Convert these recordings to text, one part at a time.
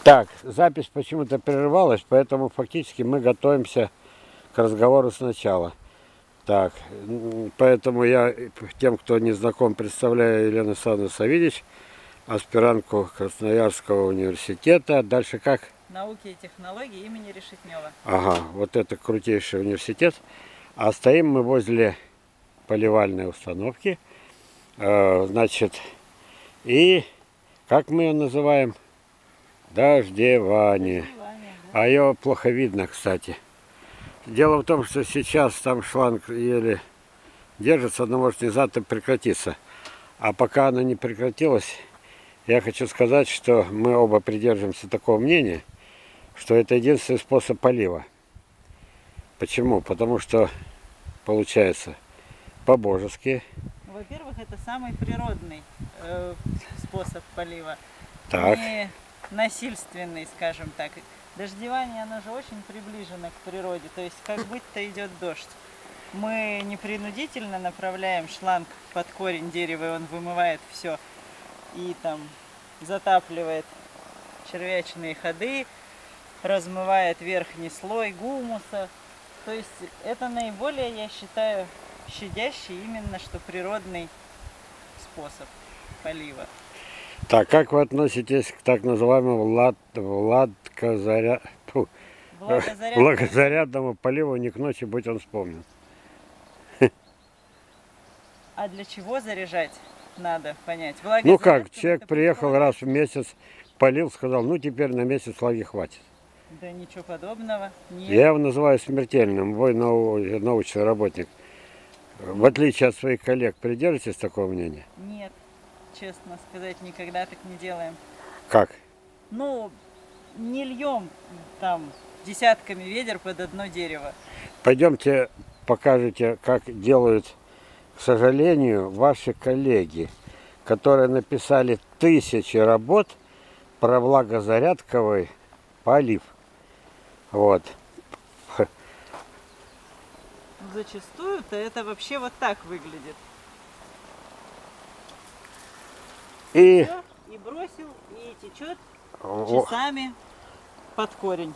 Так, запись почему-то прерывалась, поэтому фактически мы готовимся к разговору сначала. Так, поэтому я тем, кто не знаком, представляю Елену Александровну Савидич, аспирантку Красноярского университета. Дальше как? Науки и технологии имени Решетнева. Ага, вот это крутейший университет. А стоим мы возле поливальной установки. Значит, и как мы ее называем? Дождевание. А ее плохо видно, кстати. Дело в том, что сейчас там шланг еле держится, но может внезапно прекратиться. А пока она не прекратилась, я хочу сказать, что мы оба придерживаемся такого мнения, что это единственный способ полива. Почему? Потому что получается по-божески. Во-первых, это самый природный способ полива. Так. Не насильственный, скажем так. Дождевание, оно же очень приближено к природе. То есть, как будто идет дождь. Мы непринудительно направляем шланг под корень дерева, и он вымывает все. И там затапливает червячные ходы, размывает верхний слой гумуса. То есть это наиболее, я считаю, щадящий именно что природный способ полива. Так, как вы относитесь к так называемому благозарядному поливу «Не к ночи, будь он вспомнен»? А для чего заряжать, надо понять. Ну как, человек приехал раз в месяц, полил, сказал, ну теперь на месяц влаги хватит. Да ничего подобного. Нет. Я его называю смертельным, вы научный работник. В отличие от своих коллег, придержитесь такого мнения? Нет, честно сказать, никогда так не делаем. Как? Ну, не льем там десятками ведер под одно дерево. Пойдемте покажете, как делают, к сожалению, ваши коллеги, которые написали тысячи работ про влагозарядковый полив. Вот. Зачастую-то это вообще вот так выглядит. И бросил, и течет часами под корень.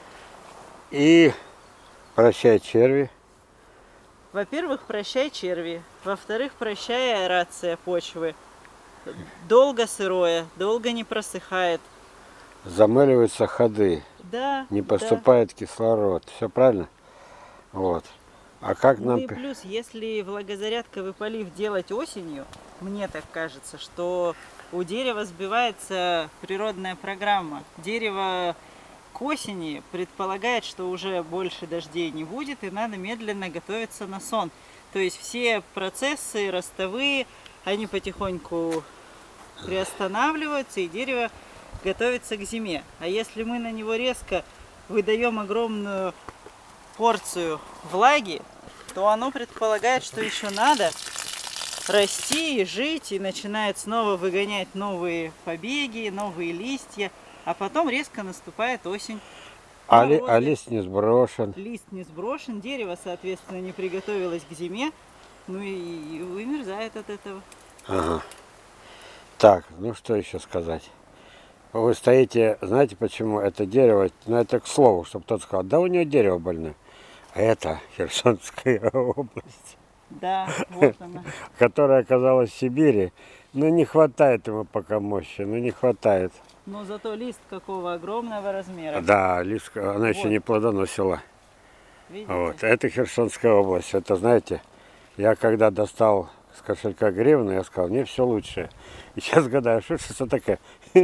И прощай черви. Во-первых, прощай черви. Во-вторых, прощай аэрация почвы. Долго сырое, долго не просыхает. Замыливаются ходы. Да. Не поступает кислород. Все правильно? Вот. А как ну нам... и плюс, если влагозарядковый полив делать осенью, мне так кажется, что у дерева сбивается природная программа. Дерево к осени предполагает, что уже больше дождей не будет, и надо медленно готовиться на сон. То есть все процессы ростовые, они потихоньку приостанавливаются, и дерево готовится к зиме. А если мы на него резко выдаем огромную порцию влаги, то оно предполагает, что еще надо расти и жить, и начинает снова выгонять новые побеги, новые листья, а потом резко наступает осень. А лист не сброшен. Лист не сброшен, дерево, соответственно, не приготовилось к зиме, ну и вымерзает от этого. Ага. Так, ну что еще сказать? Вы стоите, знаете почему это дерево, ну это к слову, чтобы кто-то сказал, да у него дерево больное. Это Херсонская область. Да, вот она. Которая оказалась в Сибири. Ну не хватает ему пока мощи, ну не хватает. Но зато лист какого огромного размера. Да, лист, она еще не плодоносила. Видите? Вот, это Херсонская область. Это, знаете, я когда достал с кошелька гривну, я сказал, мне все лучше. И сейчас гадаю, что это такое.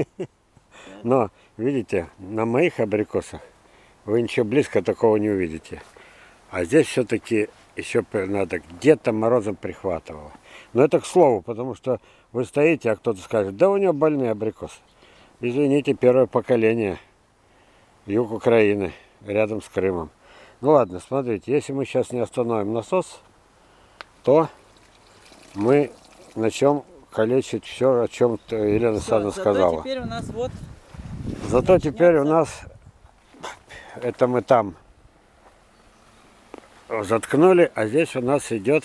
Но, видите, на моих абрикосах вы ничего близко такого не увидите. А здесь все-таки еще надо, где-то морозом прихватывало. Но это к слову, потому что вы стоите, а кто-то скажет, да у него больные абрикосы. Извините, первое поколение, юг Украины, рядом с Крымом. Ну ладно, смотрите, если мы сейчас не остановим насос, то мы начнем калечить все, о чем Елена Александровна сказала. Зато теперь у нас вот... Зато теперь у нас, это мы там заткнули, а здесь у нас идет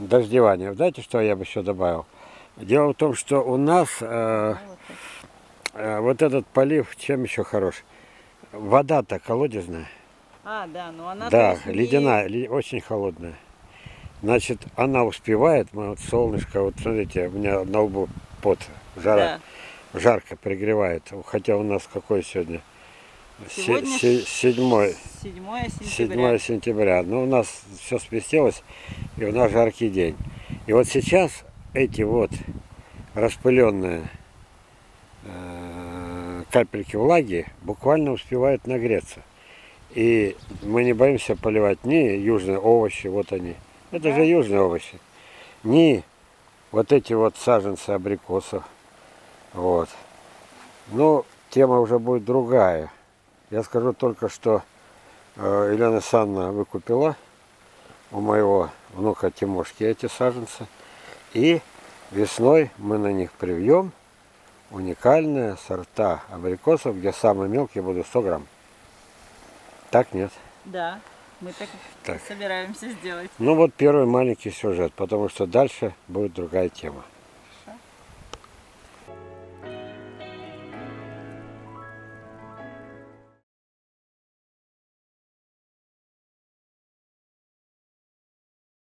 дождевание. Знаете, что я бы еще добавил? Дело в том, что у нас Вот этот полив чем еще хорош? Вода-то колодезная. А, да, но она Да, то есть ледяная, очень холодная. Значит, она успевает, мы вот солнышко, вот смотрите, у меня на лбу пот, жара, Да. жарко пригревает. Хотя у нас какой сегодня? Сегодня 7 7 сентября. 7 сентября. Но у нас все сместилось, и у нас жаркий день. И вот сейчас эти вот распыленные капельки влаги буквально успевают нагреться. И мы не боимся поливать ни южные овощи, вот они. Это Да. же южные овощи. Ни вот эти вот саженцы абрикосов. Вот. Но тема уже будет другая. Я скажу только, что Елена Александровна выкупила у моего внука Тимошки эти саженцы. И весной мы на них привьем уникальные сорта абрикосов, где самые мелкие будут 100 грамм. Так нет. Да, мы так, Так. собираемся сделать. Ну вот первый маленький сюжет, потому что дальше будет другая тема.